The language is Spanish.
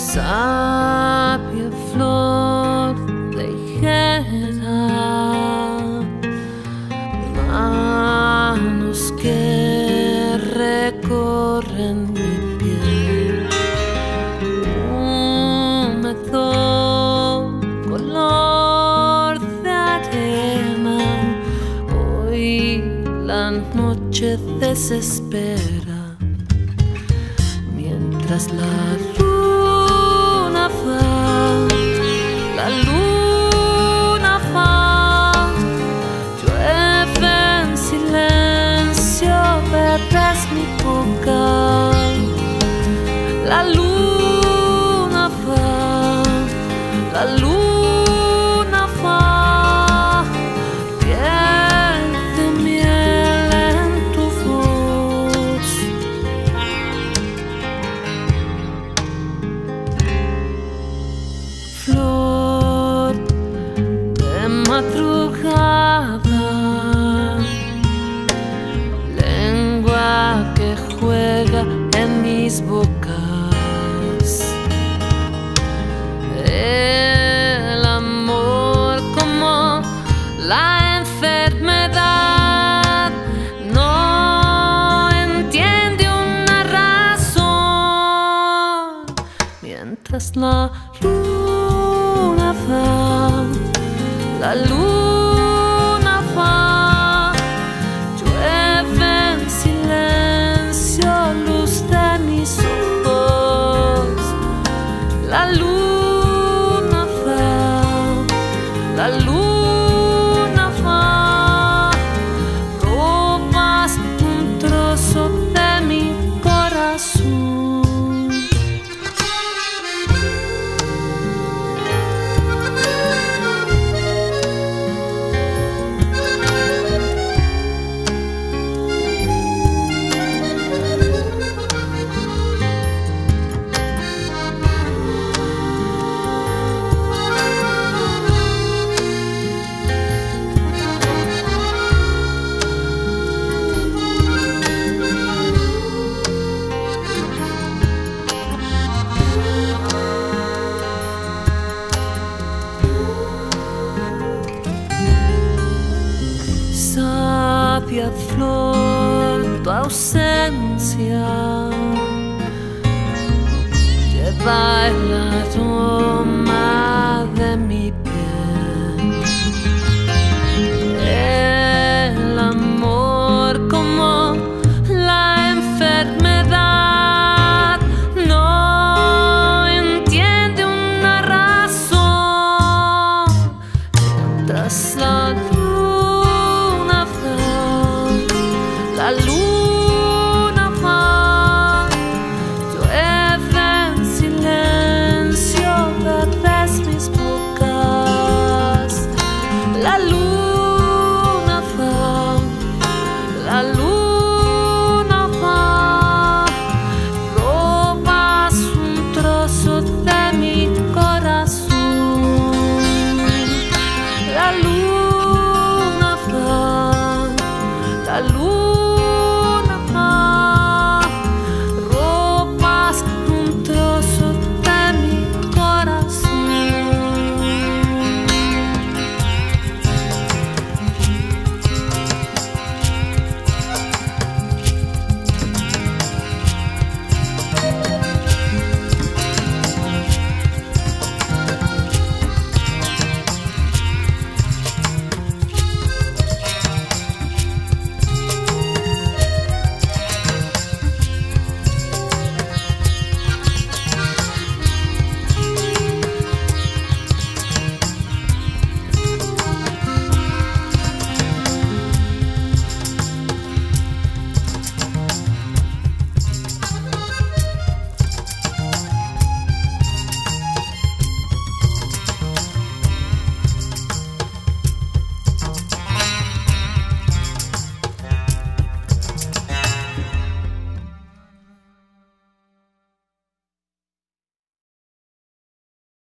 sabia flor ligera, manos que recorren mi piel, húmedo color de arena. Hoy la noche desespera, mientras la luna va, llueve en silencio, bebes mi boca. La luna va, piel de miel en tu voz. Flor de madrugada, lengua que juega en mis bocas. El amor como la enfermedad no entiende una razón, mientras la luna va, llueve en silencio, luz de mis ojos. La luna va, robas un trozo de mi corazón. Sabia flor, tu ausencia